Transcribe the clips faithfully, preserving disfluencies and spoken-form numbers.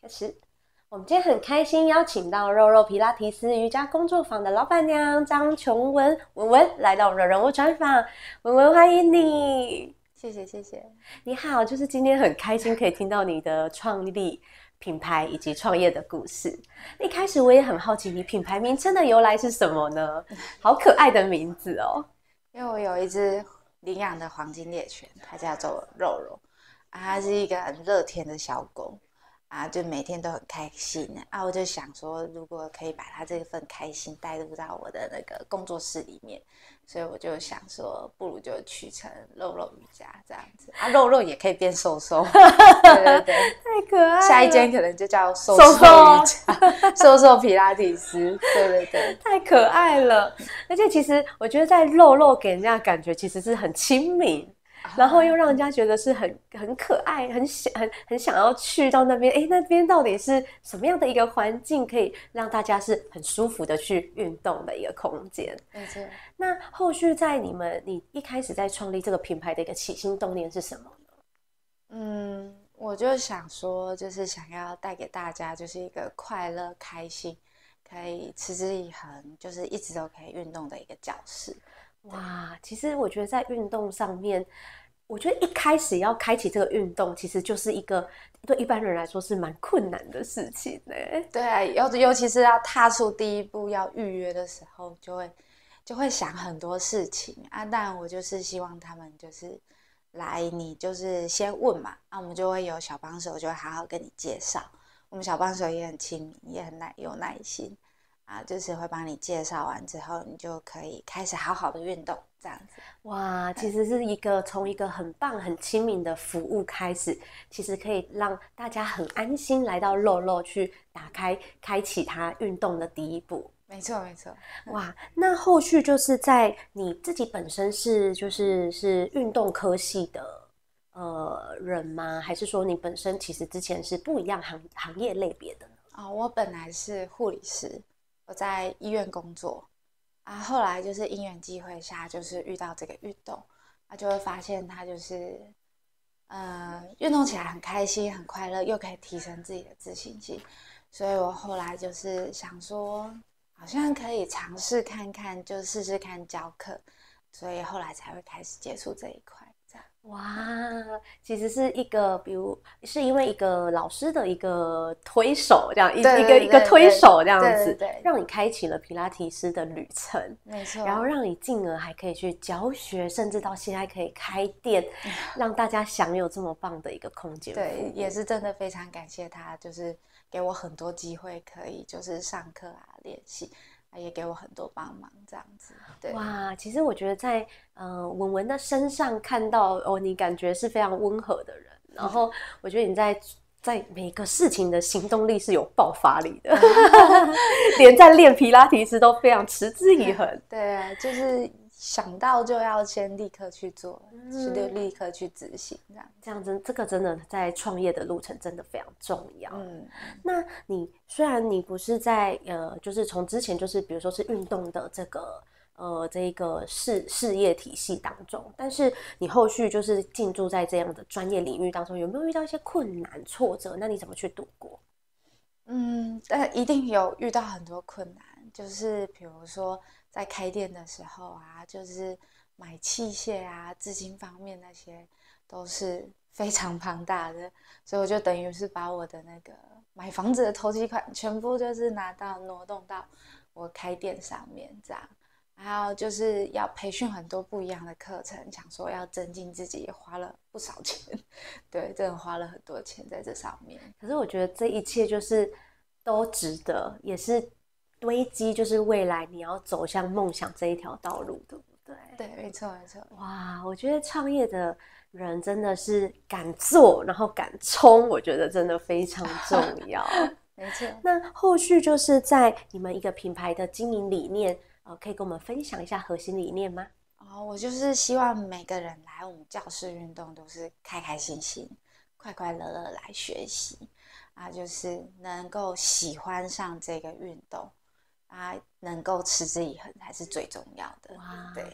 始。我们今天很开心邀请到肉肉皮拉提斯瑜伽工作坊的老板娘张琼文文文来到我们的人物专访。文文，欢迎你。 谢谢谢谢。 你好，就是今天很开心可以听到你的创立品牌以及创业的故事。一开始我也很好奇，你品牌名称的由来是什么呢？好可爱的名字哦。 因为我有一只领养的黄金猎犬，它叫做肉肉啊，它是一个很乐天的小狗啊，就每天都很开心啊。我就想说，如果可以把它这份开心带入到我的那个工作室里面，所以我就想说，不如就取成肉肉瑜伽这样子啊，肉肉也可以变瘦瘦，对对对， 太可爱了。 下一间可能就叫瘦瘦瑜伽，瘦瘦皮拉提斯，对对对， 太可爱了。而且其实我觉得在肉肉给人家的感觉其实是很亲民。然后又让人家觉得是很很可爱，很想很很想要去到那边。哎，那边到底是什么样的一个环境，可以让大家是很舒服的去运动的一个空间？ 没错。 那后续在你们你一开始在创立这个品牌的一个起心动念是什么呢？ 嗯，我就想说，就是想要带给大家就是一个快乐、开心，可以持之以恒，就是一直都可以运动的一个教室。 哇，其实我觉得在运动上面，我觉得一开始要开启这个运动，其实就是一个对一般人来说是蛮困难的事情呢。 对啊，尤尤其是要踏出第一步要预约的时候，就会就会想很多事情啊。但我就是希望他们就是来，你就是先问嘛，那、啊、我们就会有小帮手，就会好好跟你介绍。我们小帮手也很亲民，也很耐有耐心。啊，就是会帮你介绍完之后，你就可以开始好好的运动，这样子。 哇，其实是一个从一个很棒、很亲民的服务开始，其实可以让大家很安心来到肉肉去打开、开启他运动的第一步。 没错，没错。 哇，那后续就是在你自己本身是就是是运动科系的呃人吗？还是说你本身其实之前是不一样行行业类别的呢？ 哦，我本来是护理师。我在医院工作啊，后来就是因缘际会下，就是遇到这个运动，啊，就会发现它就是，呃，运动起来很开心、很快乐，又可以提升自己的自信心，所以我后来就是想说，好像可以尝试看看，就试试看教课，所以后来才会开始接触这一块。 哇，其实是一个，比如是因为一个老师的一个推手，这样一一个一个推手这样子， 对对对， 让你开启了皮拉提斯的旅程， 没错。 然后让你进而还可以去教学，甚至到现在可以开店，让大家享有这么棒的一个空间。 对，也是真的非常感谢他，就是给我很多机会，可以就是上课啊练习。也给我很多帮忙，这样子。对， 哇，其实我觉得在呃文文的身上看到哦，你感觉是非常温和的人，然后我觉得你在在每个事情的行动力是有爆发力的，连在练皮拉提斯都非常持之以恒。 对啊，就是想到就要先立刻去做，是、嗯、立刻去执行，这样这样子，这个真的在创业的路程真的非常重要。嗯，那你虽然你不是在呃，就是从之前就是比如说是运动的这个呃这一个事事业体系当中，但是你后续就是进驻在这样的专业领域当中，有没有遇到一些困难挫折？那你怎么去度过？ 嗯，但一定有遇到很多困难，就是比如说在开店的时候啊，就是买器械啊、资金方面那些都是非常庞大的，所以我就等于是把我的那个买房子的头期款全部就是拿到挪动到我开店上面这样，还有就是要培训很多不一样的课程，想说要增进自己，也花了不少钱，对，真的花了很多钱在这上面。 可是我觉得这一切就是都值得，也是堆积，就是未来你要走向梦想这一条道路，对不对？ 对，没错没错。 哇，我觉得创业的人真的是敢做，然后敢冲，我觉得真的非常重要。 没错。 那后续就是在你们一个品牌的经营理念，呃，可以跟我们分享一下核心理念吗？ 哦，我就是希望每个人来我们教室运动都是开开心心、快快乐乐来学习啊，就是能够喜欢上这个运动啊，能够持之以恒才是最重要的。对。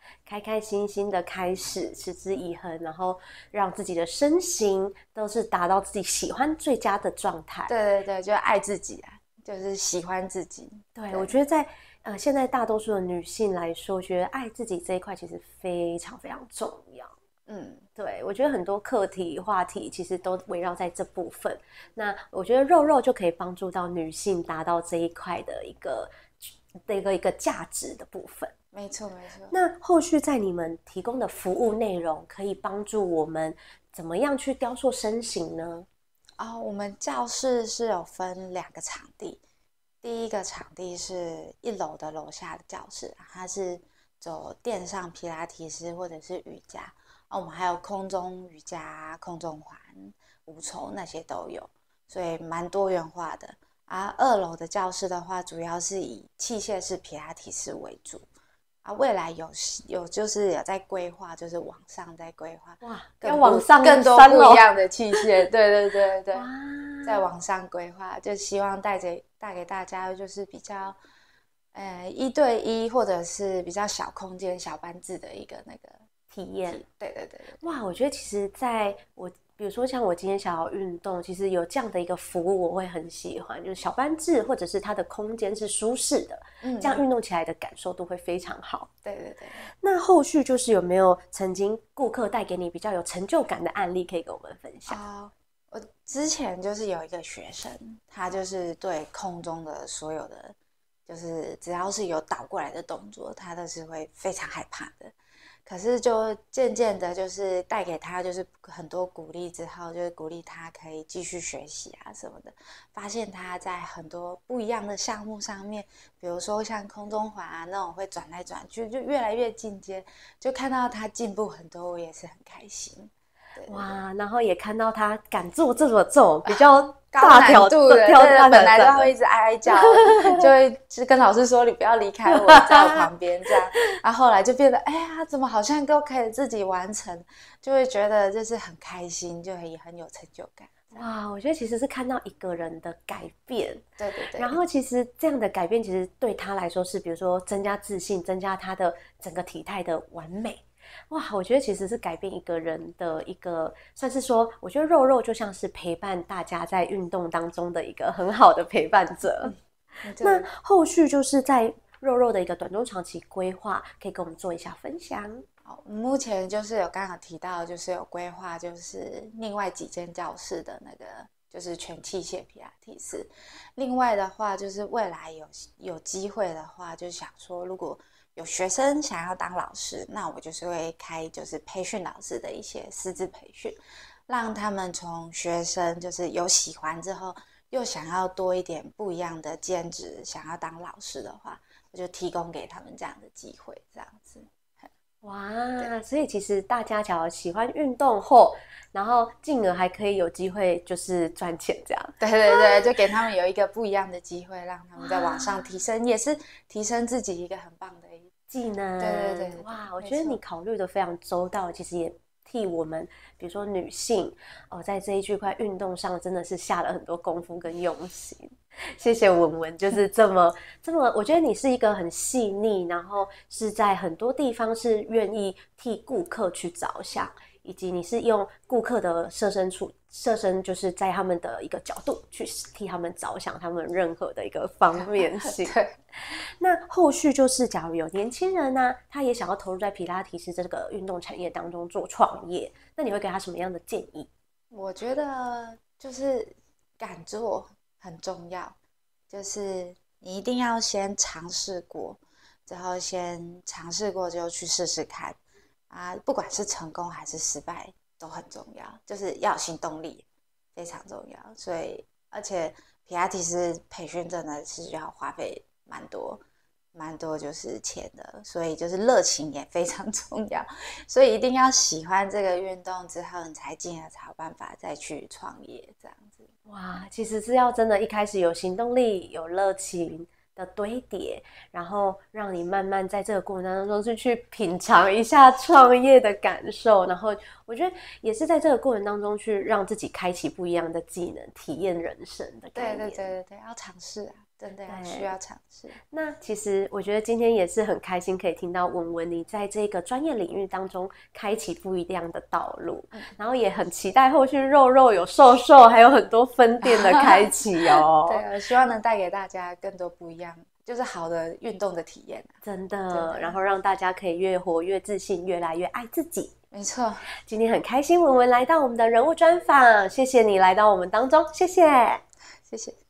开开心心的开始，持之以恒，然后让自己的身形都是达到自己喜欢最佳的状态。 对对对，就爱自己啊，就是喜欢自己。 对，对我觉得在呃现在大多数的女性来说，我觉得爱自己这一块其实非常非常重要。嗯，对，我觉得很多课题话题其实都围绕在这部分。那我觉得肉肉就可以帮助到女性达到这一块的一个的一个一个价值的部分。 没错没错。 那后续在你们提供的服务内容可以帮助我们怎么样去雕塑身形呢？ 哦，我们教室是有分两个场地，第一个场地是一楼的楼下的教室，它是走垫上皮拉提斯或者是瑜伽。哦、我们还有空中瑜伽、空中环、无筹那些都有，所以蛮多元化的。啊，二楼的教室的话，主要是以器械式皮拉提斯为主。啊，未来有有就是有在规划，就是往上在规划， 哇，要往上更多不一样的器械，对对对对，在往上规划，就希望带着带给大家就是比较，呃，一对一或者是比较小空间、小班制的一个那个。 体验， 对对 对, 对哇，我觉得其实在我比如说像我今天想要运动，其实有这样的一个服务我会很喜欢，就是小班制或者是它的空间是舒适的，嗯，这样运动起来的感受都会非常好。 对对对。 那后续就是有没有曾经顾客带给你比较有成就感的案例可以跟我们分享？ 啊、我之前就是有一个学生，他就是对空中的所有的就是只要是有倒过来的动作，他都是会非常害怕的。可是就渐渐的，就是带给他就是很多鼓励之后，就是鼓励他可以继续学习啊什么的。发现他在很多不一样的项目上面，比如说像空中环啊那种会转来转去，就越来越进阶，就看到他进步很多，我也是很开心。 哇，然后也看到他敢做这种这种比较大挑度的， 挑战本来都会一直哀哀叫，就会就跟老师说你不要离开我，在我旁边这样。然后后来就变得，哎呀，怎么好像都可以自己完成，就会觉得就是很开心，就也很有成就感。 哇，我觉得其实是看到一个人的改变， 对对对。 然后其实这样的改变，其实对他来说是，比如说增加自信，增加他的整个体态的完美。哇，我觉得其实是改变一个人的一个，算是说，我觉得肉肉就像是陪伴大家在运动当中的一个很好的陪伴者。嗯、那后续就是在肉肉的一个短中长期规划，可以跟我们做一下分享。 好，目前就是有刚刚提到，就是有规划，就是另外几间教室的那个就是全器械皮拉提斯。另外的话，就是未来有有机会的话，就想说如果有学生想要当老师，那我就是会开就是培训老师的一些师资培训，让他们从学生就是有喜欢之后，又想要多一点不一样的兼职，想要当老师的话，我就提供给他们这样的机会，这样子。 哇，所以其实大家只要喜欢运动后，然后进而还可以有机会就是赚钱这样。 对对对，就给他们有一个不一样的机会，让他们在往上提升，也是提升自己一个很棒的技能。 对对 对, 对， 哇，我觉得你考虑的非常周到，其实也替我们比如说女性哦，在这一区块运动上真的是下了很多功夫跟用心。谢谢文文，就是这么这么，我觉得你是一个很细腻，然后是在很多地方是愿意替顾客去着想，以及你是用顾客的设身处设身，就是在他们的一个角度去替他们着想，他们任何的一个方面性。 对。 那后续就是，假如有年轻人呢、啊，他也想要投入在皮拉提斯这个运动产业当中做创业，那你会给他什么样的建议？ 我觉得就是敢做很重要，就是你一定要先尝试过，之后先尝试过就去试试看啊，不管是成功还是失败都很重要，就是要有行动力，非常重要。所以而且皮拉提斯培训真的是要花费蛮多蛮多就是钱的，所以就是热情也非常重要，所以一定要喜欢这个运动之后，你才进而才有办法再去创业这样子。 哇，其实是要真的一开始有行动力、有热情的堆叠，然后让你慢慢在这个过程当中是去品尝一下创业的感受，然后我觉得也是在这个过程当中去让自己开启不一样的技能，体验人生的概念。 对对对对对，要尝试啊。 真的要需要尝试。 那其实我觉得今天也是很开心，可以听到文文你在这个专业领域当中开启不一样的道路，嗯、然后也很期待后续肉肉有瘦瘦，还有很多分店的开启哦。 对，我希望能带给大家更多不一样，就是好的运动的体验、啊， 真的, 真的。然后让大家可以越活越自信，越来越爱自己。 没错， 今天很开心文文来到我们的人物专访，谢谢你来到我们当中，谢谢， 谢谢。